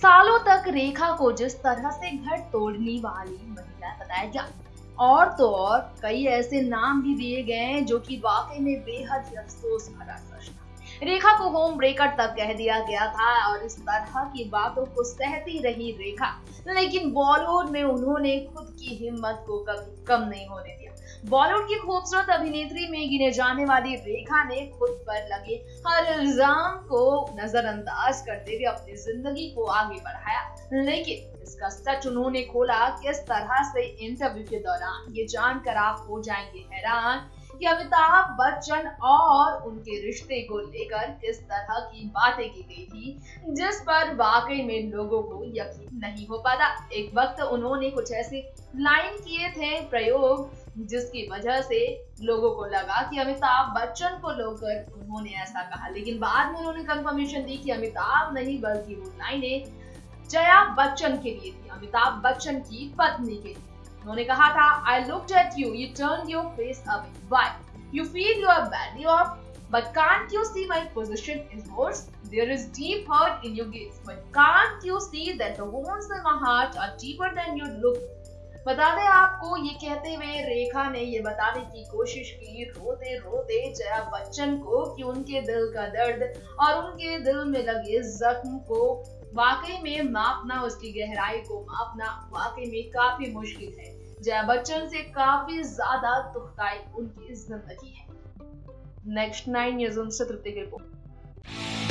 सालों तक रेखा को जिस तरह से घर तोड़ने वाली महिला बताया गया, और तो और कई ऐसे नाम भी दिए गए हैं जो कि वाकई में बेहद ही अफसोस भरा सच था। रेखा को होम ब्रेकर तक कह दिया गया था और इस तरह की बातों को सहती रही रेखा, लेकिन बॉलीवुड में उन्होंने खुद की हिम्मत को कभी कम नहीं होने दिया। बॉलीवुड की खूबसूरत अभिनेत्री में गिने जाने वाली रेखा ने खुद पर लगे हर इल्जाम को नजरअंदाज करते हुए अपनी जिंदगी को आगे बढ़ाया, लेकिन इसका सच उन्होंने खोला किस तरह से। इंटरव्यू के दौरान ये जानकर आप हो जाएंगे हैरान कि अमिताभ बच्चन और उनके रिश्ते को लेकर किस तरह की बातें की गई थी जिस पर वाकई में लोगों को यकीन नहीं हो पाता। एक वक्त उन्होंने कुछ ऐसे लाइन किए थे प्रयोग जिसकी वजह से लोगों को लगा कि अमिताभ बच्चन को लेकर उन्होंने ऐसा कहा, लेकिन बाद में उन्होंने कंफर्मेशन दी कि अमिताभ नहीं बल्कि वो लाइनें जया बच्चन के लिए थी, अमिताभ बच्चन की पत्नी के लिए। उन्होंने कहा था, I looked at you, you turned your face away. Why? You feel you are badly off, but can't you see my position is worse? There is deep hurt in your gaze, but can't you see that the wounds in my heart are deeper than you look? बता दें आपको, ये कहते हुए रेखा ने ये बताने की कोशिश की रोते रोते जया बच्चन को कि उनके दिल का दर्द और उनके दिल में लगे जख्म को वाकई में मापना, उसकी गहराई को मापना वाकई में काफी मुश्किल है। जया बच्चन से काफी ज्यादा दुखदाई उनकी जिंदगी है। नेक्स्ट 9 न्यूज़ से तृप्ति की रिपोर्ट।